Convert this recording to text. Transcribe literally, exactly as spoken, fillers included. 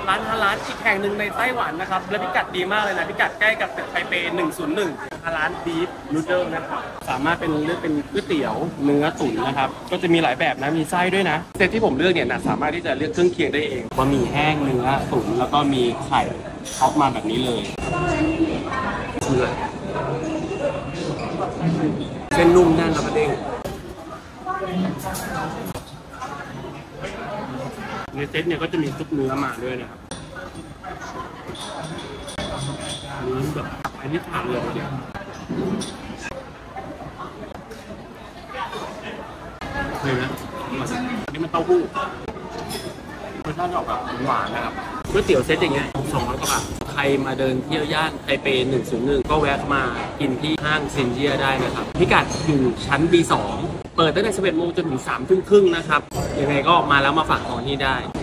ร้านฮาร้านอีกแห่งหนึ่งในไต้หวันนะครับและพิกัดดีมากเลยนะพิกัดใกล้กับตึกไทเปหนึ่งศูนย์หนึ่งฮาร้านบีฟนูเดิลนะครับสามารถเป็นเลือกเป็นก๋วยเตี๋ยวเนื้อตุ๋นนะครับก็จะมีหลายแบบนะมีไส้ด้วยนะเซตที่ผมเลือกเนี่ยนะสามารถที่จะเลือกเครื่องเคียงได้เองบะหมี่แห้งเนื้อตุ๋นแล้วก็มีไข่ท็อปมาแบบนี้เลยเชื่อเส้นนุ่มแน่นแล้วก็เด้งในเซตเนี่ยก็จะมีซุปเนื้อมาด้วยนะครับนี่แบบอันนี้ผ่านเลยเดียวเลยนะอันนี้มันเต้าหู้รสชาติออกแบบหวานนะครับก๋วยเตี๋ยวเซตอย่างเงี้ยสองร้อยกว่าบาทใครมาเดินเที่ยวย่านไทเปหนึ่งศูนย์หนึ่งก็แวะมากินที่ห้างซินเจียได้นะครับพิกัดอยู่ชั้น บี สอง เปิดตั้งแต่สิบเอ็ดโมงจนถึงสามทุ่มครึ่งนะครับยังไงก็มาแล้วมาฝากของที่ได้